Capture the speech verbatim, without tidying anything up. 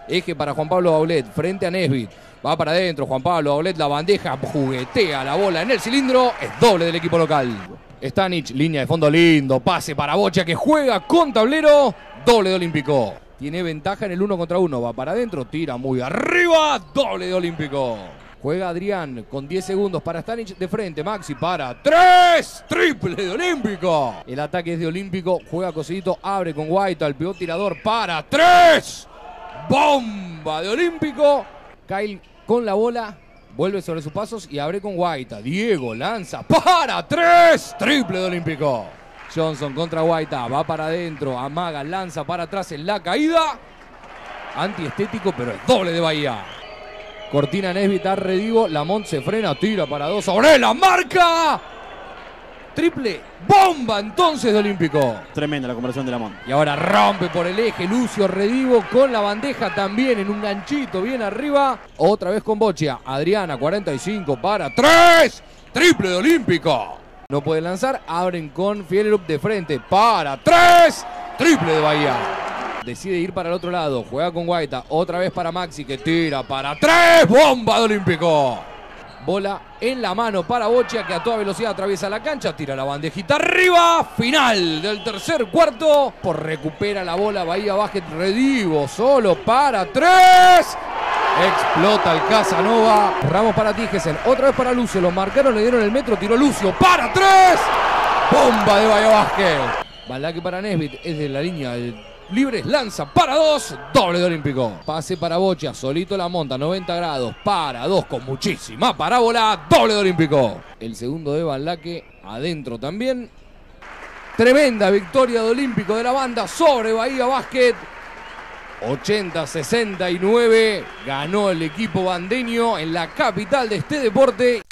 Eje para Juan Pablo Baulet, frente a Nesbit. Va para adentro, Juan Pablo Baulet, la bandeja, juguetea la bola en el cilindro. Es doble del equipo local. Stanic, línea de fondo lindo, pase para Boccia que juega con tablero. Doble de Olímpico. Tiene ventaja en el uno contra uno, va para adentro, tira muy arriba. Doble de Olímpico. Juega Adrián con diez segundos para Stanic de frente. Maxi para tres. Triple de Olímpico. El ataque es de Olímpico. Juega Cosidito, abre con Guaita. El pivot tirador para tres. Bomba de Olímpico. Kyle con la bola. Vuelve sobre sus pasos y abre con Guaita. Diego lanza para tres. Triple de Olímpico. Johnson contra Guaita. Va para adentro. Amaga, lanza para atrás en la caída. Antiestético, pero es doble de Bahía. Cortina Nesbit a Redivo. Lamont se frena, tira para dos. Sobre la marca. Triple bomba entonces de Olímpico. Tremenda la conversión de Lamont. Y ahora rompe por el eje Lucio Redivo con la bandeja también en un ganchito bien arriba. Otra vez con Boccia. Adriana, cuarenta y cinco para tres. Triple de Olímpico. No puede lanzar. Abren con Fiererup de frente para tres. Triple de Bahía. Decide ir para el otro lado. Juega con Guaita. Otra vez para Maxi que tira para tres. Bomba de Olímpico. Bola en la mano para Boccia que a toda velocidad atraviesa la cancha. Tira la bandejita arriba. Final del tercer cuarto. Por recupera la bola Bahía Basket. Redivo solo para tres. Explota el Casanova. Ramos para Tijesen. Otra vez para Lucio. Lo marcaron, le dieron el metro. Tiró Lucio para tres. Bomba de Bahía Basket. Baldaque para Nesbit. Es de la línea del libres, lanza para dos, doble de Olímpico. Pase para Boccia, solito la monta, noventa grados, para dos con muchísima parábola, doble de Olímpico. El segundo de Baldaque, adentro también. Tremenda victoria de Olímpico de la banda sobre Bahía Basket. ochenta a sesenta y nueve, ganó el equipo bandeño en la capital de este deporte.